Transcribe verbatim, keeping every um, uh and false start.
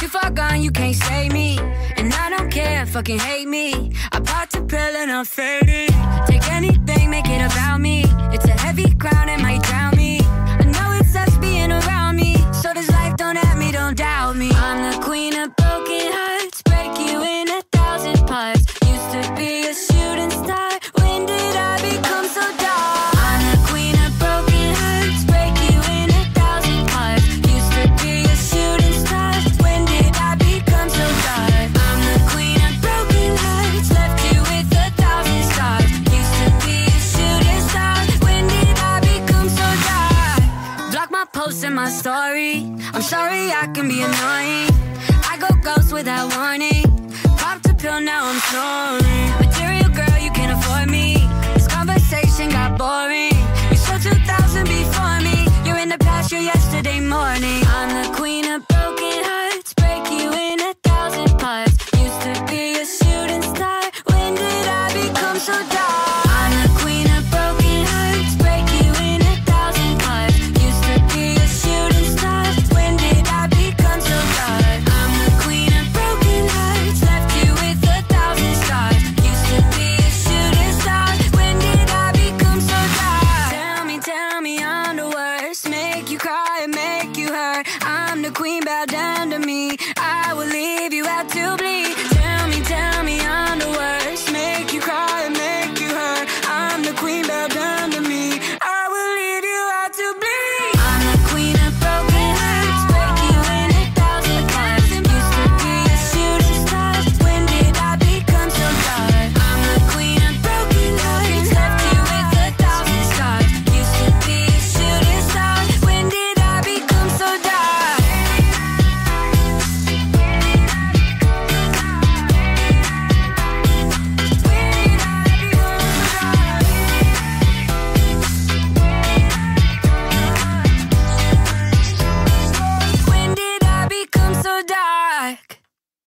Too far gone, you can't save me. And I don't care, fucking hate me. I popped a pill and I'm faded. Take anything, make it about me. It's a heavy crown, it might drown me. I know it sucks being around me. So this life, don't at me, don't doubt me. I'm the queen of broken hearts, break you in a thousand parts. Used to be a shooting star, when did I become so dark? I'm the queen of broken hearts, break you in a thousand parts. Used to be a shooting star, when did I become so dark? I'm the queen of broken hearts, left you with a thousand stars. Used to be a shooting star, when did I become so dark? Block my posts and my story, I'm sorry I can be annoying. I go ghost without warning. Popped a pill, now I'm snoring. Material girl, you can't afford me. This conversation got boring. You saw two thousand before me. You're in the past, you're yesterday morning. I'm the queen of broken hearts, break you in a thousand parts. Used to be a shooting star, when did I become so dark? I'm the queen of broken hearts, break you in a thousand parts. Used to be a shooting star, when did I become so dark? I'm the queen of broken hearts, left you with a thousand stars. Used to be a shooting star, when did I become so dark? Tell me, tell me I'm the worst, make you cry and make you hurt. I'm the queen, bow down.